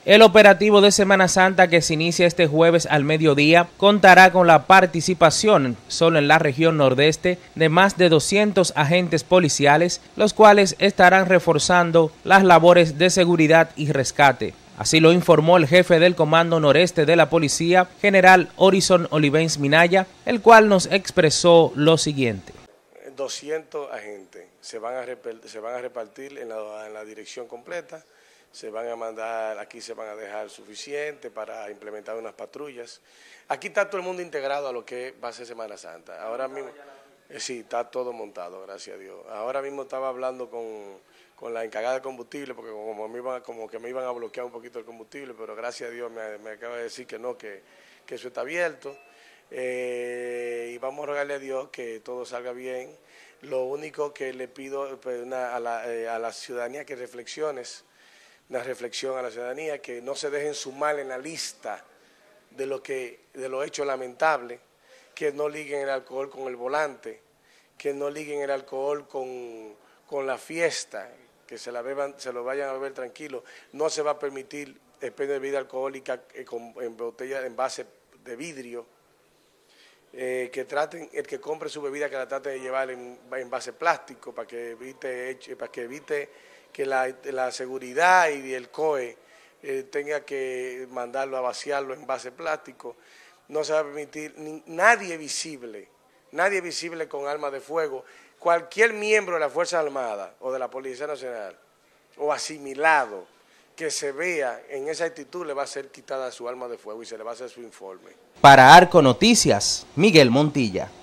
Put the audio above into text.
El operativo de Semana Santa, que se inicia este jueves al mediodía, contará con la participación, solo en la región nordeste, de más de 200 agentes policiales, los cuales estarán reforzando las labores de seguridad y rescate. Así lo informó el jefe del Comando Noreste de la Policía, general Horizon Olivens Minaya, el cual nos expresó lo siguiente. 200 agentes se van a repartir en la dirección completa. Se van a mandar, aquí se van a dejar suficiente para implementar unas patrullas. Aquí está todo el mundo integrado a lo que va a ser Semana Santa. Ahora mismo, sí, está todo montado, gracias a Dios. Ahora mismo estaba hablando con la encargada de combustible, porque como que me iban a bloquear un poquito el combustible, pero gracias a Dios me acaba de decir que no, que eso está abierto. Y vamos a rogarle a Dios que todo salga bien. Lo único que le pido a la ciudadanía que una reflexión a la ciudadanía, que no se dejen sumar en la lista de lo hecho lamentable, que no liguen el alcohol con el volante, que no liguen el alcohol con la fiesta, que se lo vayan a beber tranquilo. No se va a permitir expendio de bebida alcohólica en botellas, en envase de vidrio. Que traten, el que compre su bebida, que la trate de llevar en envase plástico para que evite que la seguridad y el COE tenga que mandarlo a vaciarlo en envase plástico. No se va a permitir nadie visible con armas de fuego. Cualquier miembro de la Fuerza Armada o de la Policía Nacional o asimilado que se vea en esa actitud, le va a ser quitada su arma de fuego y se le va a hacer su informe. Para Arco Noticias, Miguel Montilla.